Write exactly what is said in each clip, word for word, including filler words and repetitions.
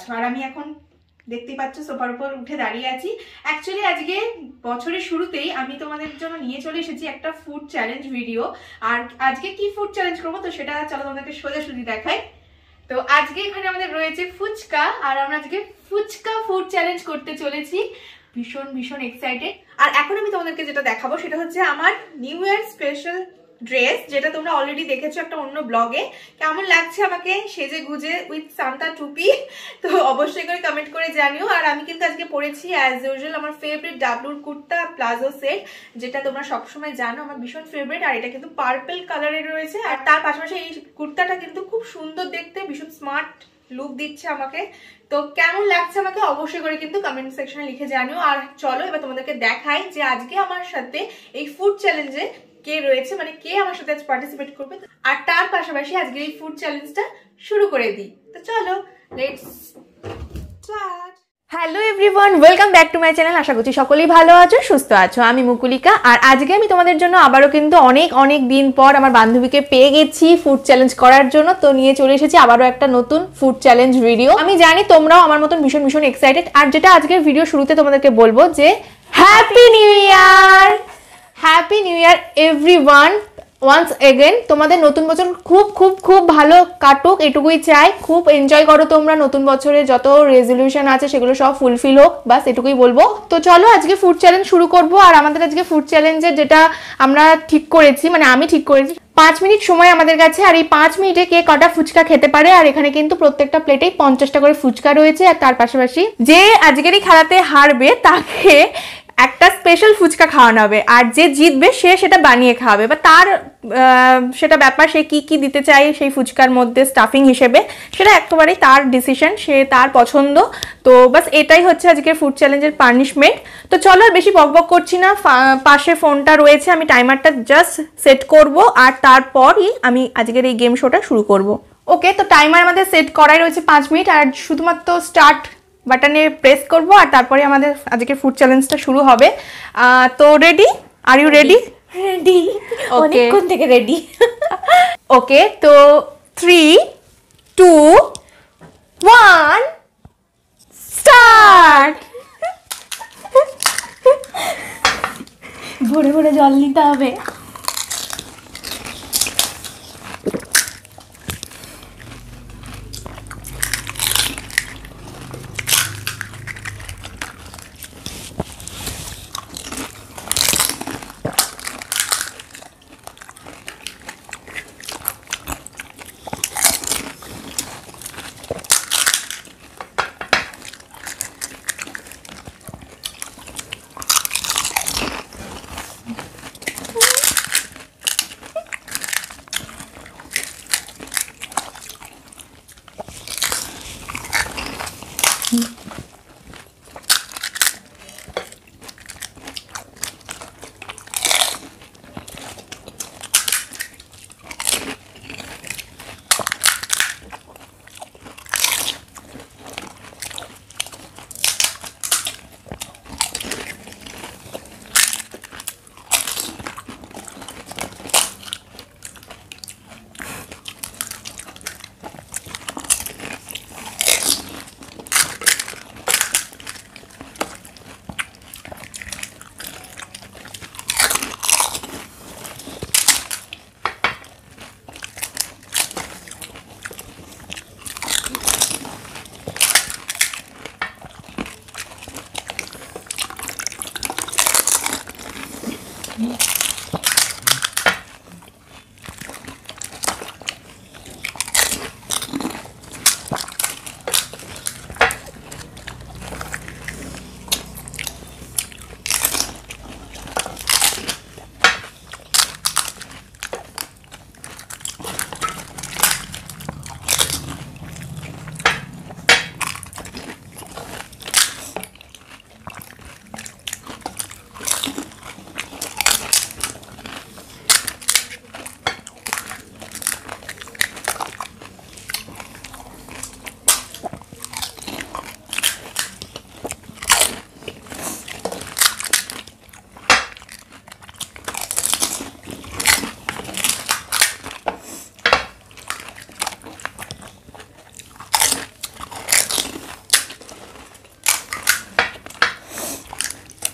আছো। আর আমি এখন দেখতেই পাচ্ছ সোফার উপর উঠে দাঁড়িয়ে আছি। অ্যাকচুয়ালি আজকে বছরের শুরুতেই আমি তোমাদের জন্য নিয়ে চলে এসেছি একটা ফুড চ্যালেঞ্জ ভিডিও। আর আজকে কি ফুড চ্যালেঞ্জ করবো তো সেটা চলো তোমাদেরকে সোজাসুজি দেখাই। তো আজকে এখানে আমাদের রয়েছে ফুচকা, আর আমরা আজকে ফুচকা ফুড চ্যালেঞ্জ করতে চলেছি। ভীষণ ভীষণ এক্সাইটেড। আর এখন আমি তোমাদেরকে যেটা দেখাবো সেটা হচ্ছে আমার নিউ ইয়ার স্পেশাল ড্রেস, যেটা তোমরা অলরেডি দেখেছো একটা অন্য ব্লগে। কেমন লাগছে আমাকে সেজে গুজে উইথ সান্তা টুপি, তো অবশ্যই করে কমেন্ট করে জানিও। আর আমি কিন্তু আজকে পরেছি অ্যাজ ইউজুয়াল আমার ফেভারিট ডাবলুর কুর্তা প্লাজো সেট, যেটা তোমরা সবসময় জানো আমার ভীষণ ফেভারিট। আর এটা কিন্তু পার্পল কালারের রয়েছে, আর তার পাশাপাশি এই কুর্তাটা কিন্তু খুব সুন্দর দেখতে, ভীষণ স্মার্ট লুক দিচ্ছে আমাকে। তো কেমন লাগছে আমাকে অবশ্যই করে কিন্তু কমেন্ট সেকশনে লিখে জানিও। আর চলো এবার তোমাদেরকে দেখাই যে আজকে আমার সাথে এই ফুড চ্যালেঞ্জে কে রয়েছে, মানে কে আমার সাথে আজ পার্টিসিপেট করবে। আর তার পাশাপাশি আজকে এই ফুড চ্যালেঞ্জটা শুরু করে দিই। তো চলো let's start. Hello everyone, welcome back to my channel. আশা করছি সকলেই ভালো আছো, সুস্থ আছো। আমি মুকুলিকা, আর আজকে আমি তোমাদের জন্য আবারও কিন্তু অনেক অনেক দিন পর আমার বান্ধবীকে পেয়ে গেছি ফুড চ্যালেঞ্জ করার জন্য। তো নিয়ে চলে এসেছি আবারও একটা নতুন ফুড চ্যালেঞ্জ ভিডিও। আমি জানি তোমরাও আমার মতন ভীষণ ভীষণ এক্সাইটেড। আর যেটা আজকের ভিডিও শুরুতে তোমাদেরকে বলবো যে happy new year, happy new year everyone once again. তোমাদের নতুন বছর খুব খুব খুব ভালো কাটুক, এটুকুই চাই। খুব এনজয় করো তোমরা, নতুন বছরে যত রেজলিউশন আছে সেগুলো সব ফুলফিল হোক, বাস এটুকুই বলবো। তো চলো আজকে ফুড চ্যালেঞ্জ শুরু করবো। আর আমাদের আজকে ফুড চ্যালেঞ্জের যেটা আমরা ঠিক করেছি, মানে আমি ঠিক করেছি, পাঁচ মিনিট সময় আমাদের কাছে। আর এই পাঁচ মিনিটে কে কটা ফুচকা খেতে পারে। আর এখানে কিন্তু প্রত্যেকটা প্লেটেই পঞ্চাশটা করে ফুচকা রয়েছে। আর তার পাশাপাশি যে আজকের এই খেলাতে হারবে তাকে একটা স্পেশাল ফুচকা খাওয়ানো হবে, আর যে জিতবে সে সেটা বানিয়ে খাওয়াবে, বা তার সেটা ব্যাপার, সে কি কি দিতে চায় সেই ফুচকার মধ্যে স্টাফিং হিসেবে, সেটা একেবারেই তার ডিসিশন, সে তার পছন্দ। তো বাস এটাই হচ্ছে আজকের ফুড চ্যালেঞ্জের পানিশমেন্ট। তো চলো আর বেশি বক বক করছি না, পাশে ফোনটা রয়েছে, আমি টাইমারটা জাস্ট সেট করব আর তারপরই আমি আজকের এই গেম শোটা শুরু করব। ওকে, তো টাইমার আমাদের সেট করাই রয়েছে পাঁচ মিনিট, আর শুধুমাত্র স্টার্ট বাটনে প্রেস করব আর তারপরে আমাদের আজকে ফুড চ্যালেঞ্জটা শুরু হবে। তো ready? Are you ready? Ready, অনেকক্ষণ থেকে রেডি। ওকে, তো থ্রি টু ওয়ান স্টার্ট। ভরে ভরে জল নিতে হবে।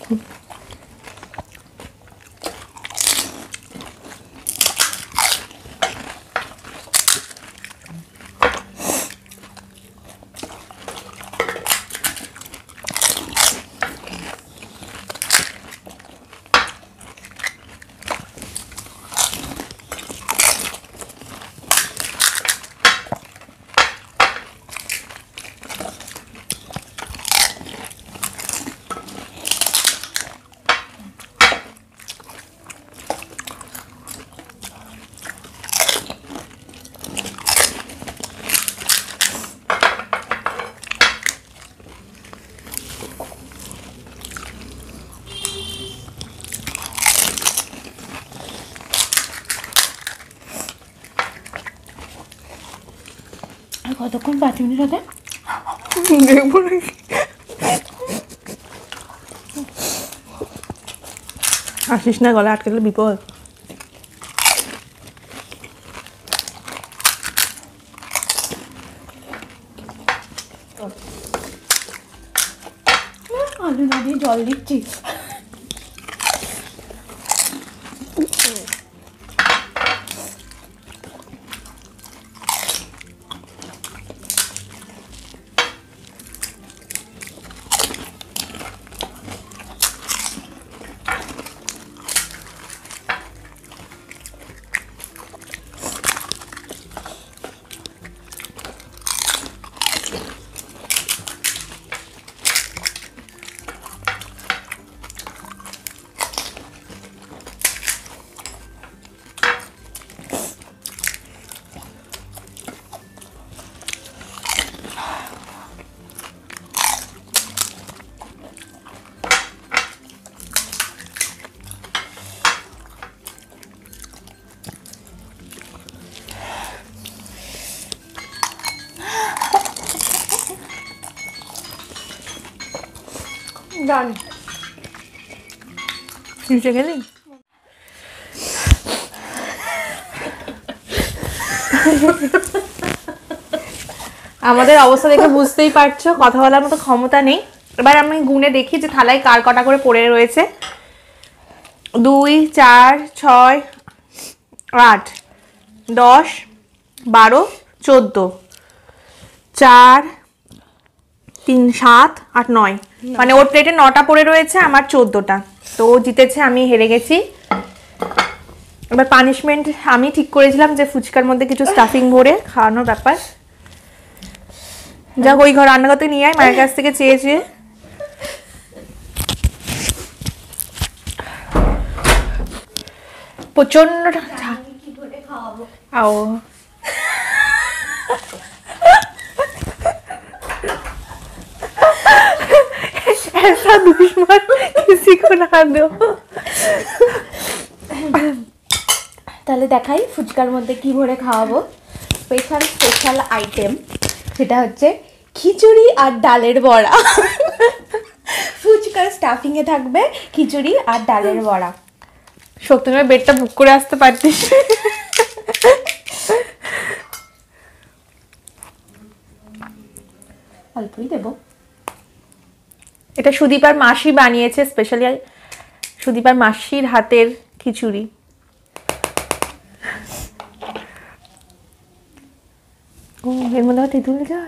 কতক্ষণ? পাঁচ মিনিট হতে দেখবো নাকি? আসিস না, গলা আটকে গেলে বিপদ। আলু না দিয়ে জল দিচ্ছি। ডান। নিচে গেলি? আমাদের অবস্থা দেখে বুঝতেই পারছো কথা বলার মতো ক্ষমতা নেই। এবার আমি গুনে দেখি যে থালায় কার কটা করে পড়ে রয়েছে। দুই, চার, ছয়, আট, দশ, বারো, চোদ্দ, চার, তিন, সাত, আট, নয়, মানে ওর প্লেটে নটা পড়ে রয়েছে, আমার চোদ্দটা। তো ও জিতেছে, আমি হেরে গেছি। এবার পানিশমেন্ট আমি ঠিক করেছিলাম যে ফুচকার মধ্যে কিছু স্টাফিং ভরে খাওয়ানোর ব্যাপার। যাক, ওই ঘর রান্না করতে নিয়ে আয় মায়ের কাছ থেকে চেয়ে চেয়ে। প্রচন্ড আও ऐसा दुश्मन किसी को ना दो। তাহলে দেখাই ফুচকার মধ্যে কি ভরে খাওয়াবো। স্পেশাল স্পেশাল আইটেম, সেটা হচ্ছে খিচুড়ি আর ডালের বড়া। ফুচকার স্টাফিং এ থাকবে খিচুড়ি আর ডালের বড়া। সত্যি বেডটা বুক করে আসতে পারতিস। অল্পই দেবো। এটা সুদীপার মাসি বানিয়েছে, স্পেশালি সুদীপার মাসির হাতের খিচুড়ি। ও এর মধ্যে তেঁতুল জল।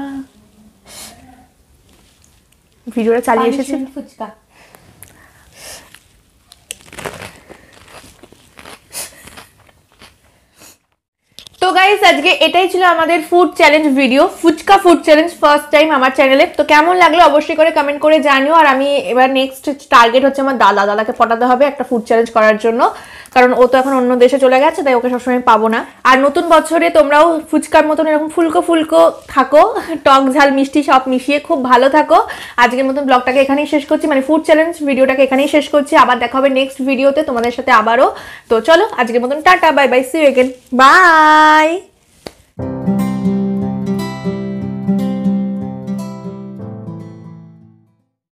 ভিডিওটা চালিয়ে এসেছে ফুচকা। তো গাইস আজকে এটাই ছিল আমাদের food challenge video, fuchka food challenge, first time আমার চ্যানেলে। তো কেমন লাগলো অবশ্যই করে কমেন্ট করে জানিও। আর আমি এবার নেক্সট টার্গেট হচ্ছে আমার দাদা দাদাকে পটাতে হবে একটা ফুড চ্যালেঞ্জ করার জন্য, কারণ ও তো এখন অন্য দেশে চলে গেছে, তাই ওকে সবসময় পাবো না। আর নতুন বছরে তোমরাও ফুচকার মতন এরকম ফুলকো ফুলকো থাকো, টক ঝাল মিষ্টি সব মিশিয়ে খুব ভালো থাকো। আজকের মতন ব্লগটাকে এখানেই শেষ করছি, মানে ফুড চ্যালেঞ্জ ভিডিওটাকে এখানেই শেষ করছি। আবার দেখা হবে নেক্সট ভিডিওতে তোমাদের সাথে আবারও। তো চলো আজকের মতন tata, bye bye, see you again, by.